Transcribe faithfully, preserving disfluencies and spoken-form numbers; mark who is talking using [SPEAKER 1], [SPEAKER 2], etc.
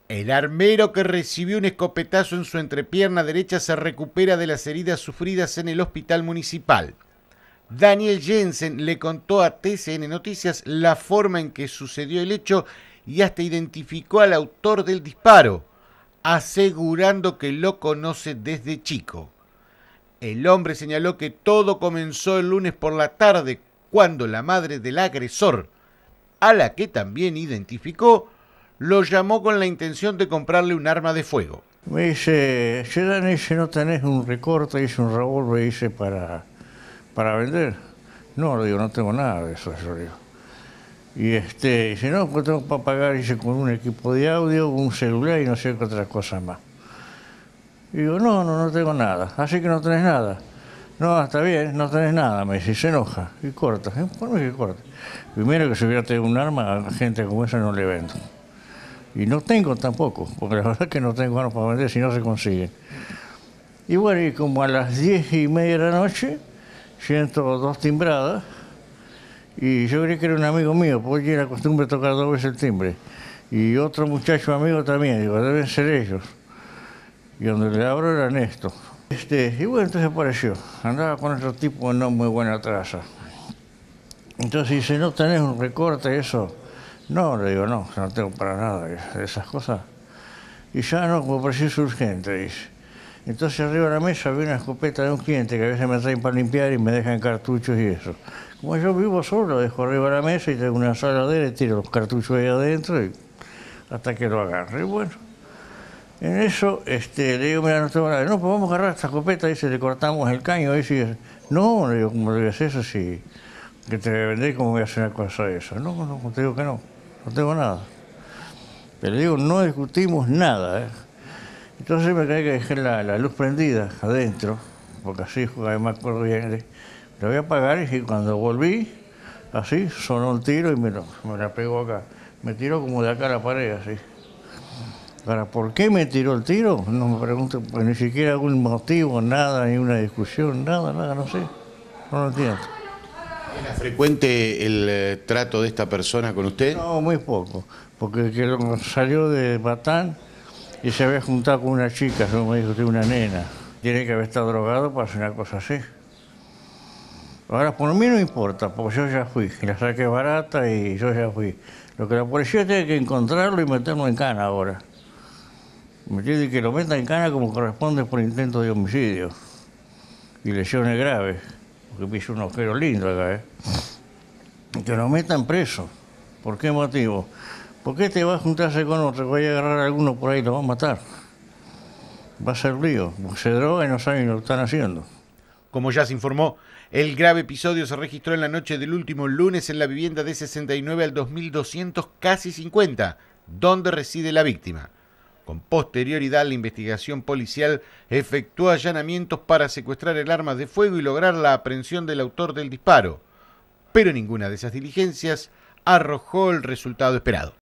[SPEAKER 1] El armero que recibió un escopetazo en su entrepierna derecha se recupera de las heridas sufridas en el hospital municipal. Daniel Jensen le contó a T C N Noticias la forma en que sucedió el hecho y hasta identificó al autor del disparo, asegurando que lo conoce desde chico. El hombre señaló que todo comenzó el lunes por la tarde, cuando la madre del agresor, a la que también identificó, lo llamó con la intención de comprarle un arma de fuego.
[SPEAKER 2] Me dice, che Dani, si no tenés un recorte, hice un revólver, hice para, para vender. No, le digo, no tengo nada de eso, yo digo. Y este, dice, no, pues tengo para pagar, hice con un equipo de audio, un celular y no sé qué otra cosa más. Y digo, no, no, no tengo nada, así que no tenés nada. No, está bien, no tenés nada, me dice, se enoja y corta. ¿Por qué que corta? Primero que si hubiera tenido un arma, a gente como esa no le vendo. Y no tengo tampoco, porque la verdad es que no tengo armas para vender si no se consiguen. Y bueno, y como a las diez y media de la noche, siento dos timbradas, y yo creí que era un amigo mío, porque tiene la costumbre de tocar dos veces el timbre. Y otro muchacho amigo también, digo, deben ser ellos. Y donde le abro era Néstor. Este, y bueno, entonces apareció. Andaba con otro tipo de no muy buena traza. Entonces dice, ¿no tenés un recorte eso? No, le digo, no, no tengo para nada de esas cosas. Y ya no, como pareció urgente, dice. Entonces arriba de la mesa había una escopeta de un cliente que a veces me traen para limpiar y me dejan cartuchos y eso. Como yo vivo solo, lo dejo arriba de la mesa y tengo una saladera y tiro los cartuchos ahí adentro y hasta que lo agarre. Y bueno, en eso este, le digo, mira, no tengo nada. No, pues vamos a agarrar esta escopeta, dice, le cortamos el caño. Dice, no, le digo, ¿cómo le digas eso? Si que te voy a vender, ¿cómo voy a hacer una cosa de eso? No, no, te digo que no, no tengo nada. Pero le digo, no discutimos nada, ¿eh? Entonces me cae que dejé la, la luz prendida adentro, porque así además acuerdo bien. Le voy a apagar y cuando volví, así, sonó un tiro y me, lo, me la pegó acá. Me tiró como de acá a la pared, así. Ahora, ¿por qué me tiró el tiro? No me pregunto, pues ni siquiera algún motivo, nada, ni una discusión, nada, nada, no sé. No lo entiendo.
[SPEAKER 1] ¿Era frecuente el eh, trato de esta persona con usted?
[SPEAKER 2] No, muy poco, porque que salió de Batán y se había juntado con una chica, como me dijo usted, una nena. Tiene que haber estado drogado para hacer una cosa así. Ahora, por mí no importa, porque yo ya fui, la saqué barata y yo ya fui. Lo que la policía tiene que encontrarlo y meterlo en cana ahora. Me tiene que lo metan en cana como corresponde por intento de homicidio y lesiones graves, porque hizo un agujero lindo acá, ¿eh? Que lo metan preso. ¿Por qué motivo? Porque este va a juntarse con otro, que vaya a agarrar a alguno por ahí y lo va a matar. Va a ser lío, porque se droga y no saben lo que están haciendo.
[SPEAKER 1] Como ya se informó, el grave episodio se registró en la noche del último lunes en la vivienda de sesenta y nueve al dos mil doscientos, casi cincuenta, donde reside la víctima. Con posterioridad, la investigación policial efectuó allanamientos para secuestrar el arma de fuego y lograr la aprehensión del autor del disparo. Pero ninguna de esas diligencias arrojó el resultado esperado.